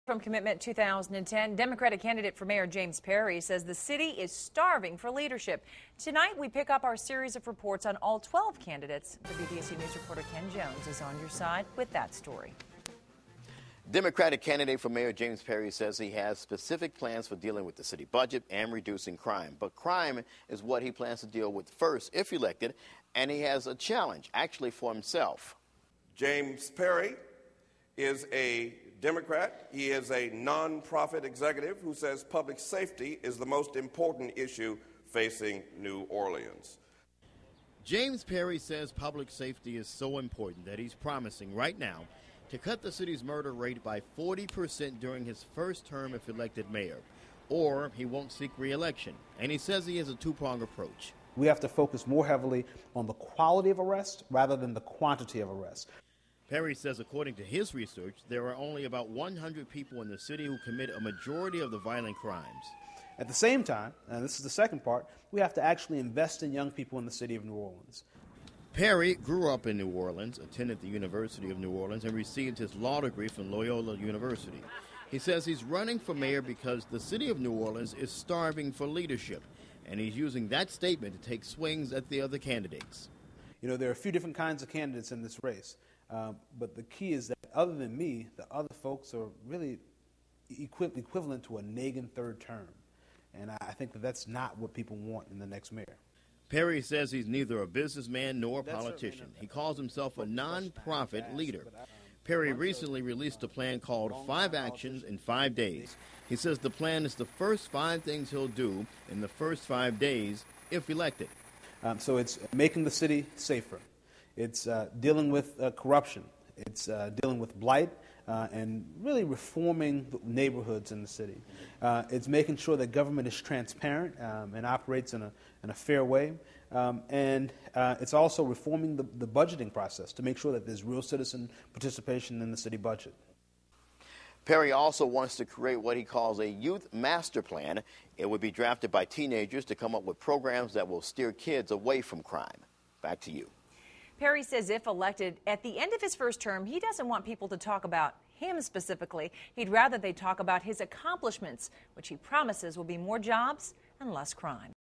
From Commitment 2010, Democratic candidate for mayor James Perry says the city is starving for leadership. Tonight, we pick up our series of reports on all 12 candidates. WBSU News reporter Ken Jones is on your side with that story. Democratic candidate for mayor James Perry says he has specific plans for dealing with the city budget and reducing crime. But crime is what he plans to deal with first if elected, and he has a challenge actually for himself. James Perry is a Democrat. He is a nonprofit executive who says public safety is the most important issue facing New Orleans. James Perry says public safety is so important that he's promising right now to cut the city's murder rate by 40% during his first term if elected mayor, or he won't seek re-election. And he says he has a two-pronged approach. We have to focus more heavily on the quality of arrest rather than the quantity of arrest. Perry says according to his research, there are only about 100 people in the city who commit a majority of the violent crimes. At the same time, and this is the second part, we have to actually invest in young people in the city of New Orleans. Perry grew up in New Orleans, attended the University of New Orleans, and received his law degree from Loyola University. He says he's running for mayor because the city of New Orleans is starving for leadership, and he's using that statement to take swings at the other candidates. You know, there are a few different kinds of candidates in this race, but the key is that other than me, the other folks are really equivalent to a Nagin third term, and I think that that's not what people want in the next mayor. Perry says he's neither a businessman nor a politician. He calls himself a nonprofit leader. Perry recently released a plan called 5 Actions in 5 Days. He says the plan is the first 5 things he'll do in the first 5 days if elected. So it's making the city safer. It's dealing with corruption. It's dealing with blight and really reforming the neighborhoods in the city. It's making sure that government is transparent and operates in a fair way. And it's also reforming the budgeting process to make sure that there's real citizen participation in the city budget. Perry also wants to create what he calls a youth master plan. It would be drafted by teenagers to come up with programs that will steer kids away from crime. Back to you. Perry says if elected, at the end of his first term, he doesn't want people to talk about him specifically. He'd rather they talk about his accomplishments, which he promises will be more jobs and less crime.